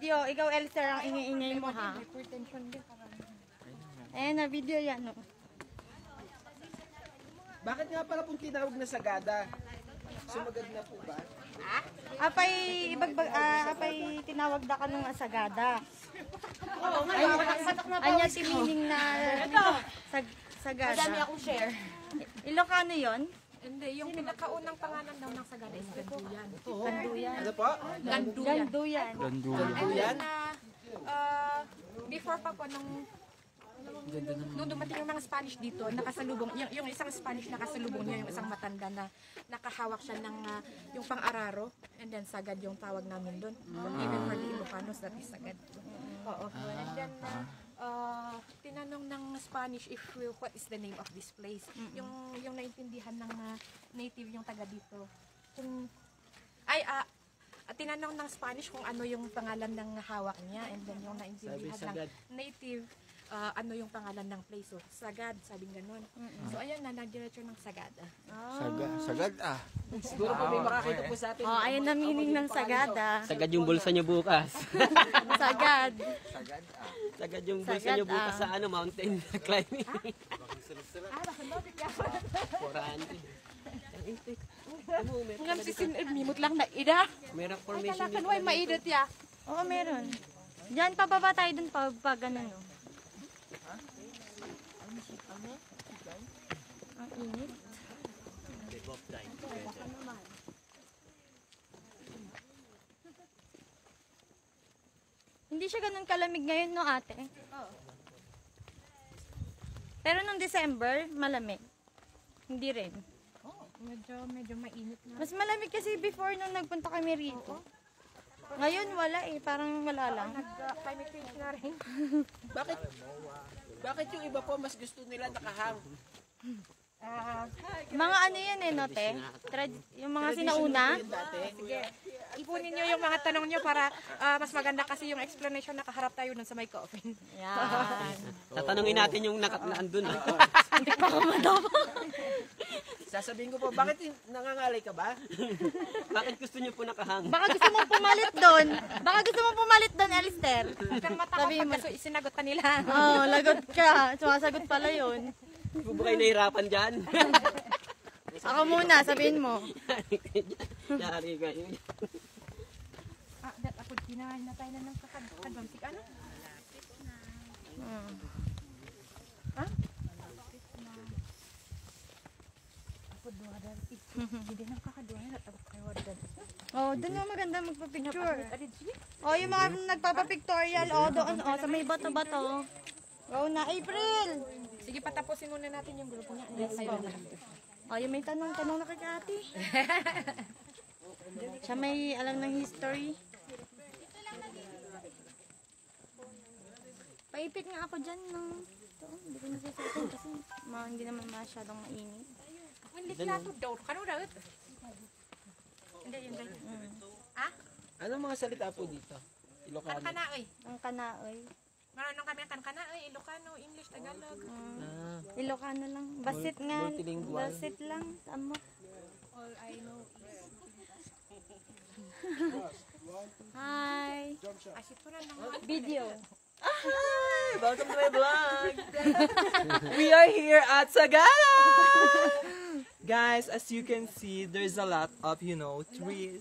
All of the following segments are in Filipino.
video. Ikaw, Elster, ang ingay-ingay mo, ha? Ayan na, video yan, no? Bakit nga pala pong tinawag na Sagada? Sumagad na po ba? Apay tinawag da ka nung Sagada. Anya si meaning na Sagada. Madami akong share. Ilocano yon? Hindi, yung pinakaunang pangalan daw ng Sagada is Ganduyan. Ganduyan. Ano po? Ganduyan. Ganduyan. And then, before pa po, nung dumating yung mga Spanish dito, nakasalubong, yung isang Spanish nakasalubong niya, yung isang matanda na nakahawak siya ng yung pang-araro, and then Sagad yung tawag namin doon. Even for the Ilocanos, that is Sagad. Oo. And then, tinanong ng Spanish if what is the name of this place. Yung naintindihan ng native yung taga dito. Tinanong ng Spanish kung ano yung pangalan ng hawak niya, and then yung naintindihan ng native, ano yung pangalan ng place. So, Sagad, sabing ganun. So, ayun na, nagdiretso ng Sagada. Sagad ah. Siguro po may makakita po sa atin. Oh, ayun na meaning ng Sagada. Sagad yung bulsa nyo bukas. Sagad. Sagad yung bulsa nyo bukas sa mountain climbing. Ngam si sinimot lang na ida. Merong formation dito. Kanway maidot ya. Oo, meron. Diyan, pababa tayo dun pag ganun, no? Ang init. Hindi siya ganun kalamig ngayon, no, ate? Oo. Pero nung December, malamig. Hindi rin. Medyo mainit na. Mas malamig kasi before nung nagpunta kami rito. Ngayon wala eh, parang wala lang. Climate change na rin. Bakit yung iba po mas gusto nila nakahang? Mga ano yan eh, note? Yung mga sinauna. Sige. Ipunin nyo yung mga tanong nyo para mas maganda kasi yung explanation nakaharap tayo nun sa may coffin. Yan. Tatanungin natin yung naandun. Hindi pa ako madama. Sasabihin ko po, bakit nangangalay ka ba? Bakit gusto nyo po nakahang? Baka gusto mong pumalit doon. Baka gusto mong pumalit doon, Alister. Hanggang matakot pagka sinagot pa nila. Oo, lagot ka. Sumasagot pala yun. Hindi po ba kayo nahirapan dyan? Ako muna, sabihin mo. Yari kayo. Dat ako kinain na tayo na ng kakadwang. Sige, ano? Ha? Ako doon. Hindi nang kakadwang. Natagok kayo. Oh, doon na maganda magpa-picture. Oh, yung mga nagpapa-pictorial. Oh, doon. Oh, sa may bato-bato. Go na, April! Sige, patapusin muna natin yung grupo niya. Let's go. Oh, yung may tanong na kay ate. Siya may alam ng history. Paipit nga ako dyan, no? Ito, hindi ko nasusutin kasi hindi naman masyadong mainit. Hindi plato daw. Kano daw ito? Hindi, yun daw. Ha? Anong mga salita po dito? Ilocano. Kankanaoy. Ang kanaoy. Marunong kami ang kankanaoy. Ilocano, English, Tagalog. Ilocano lang. Basit nga. multilingual. Basit lang. Tama. All I know is... Hi. Asito na lang. Video. Hi! Welcome to my vlog! We are here at Sagada! Guys, as you can see, there's a lot of, trees.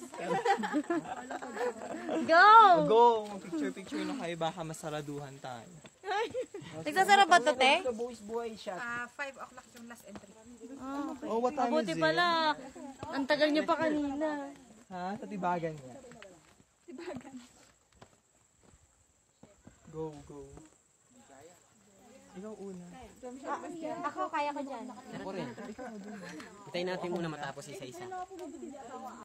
Go! Go! Picture na kayo, baka masaraduhan tayo. Nagsasarap ba ito, te? Buhay shot. 5 o'clock yung last entry. Okay. Oh, what time Mabuti is it? pala. Ang tagal niyo pa kanina. Ha? Sa Tibagan niya. Go. Ikaw una. Ako, kaya ko dyan. Ako rin. Hintayin natin muna matapos isa-isa.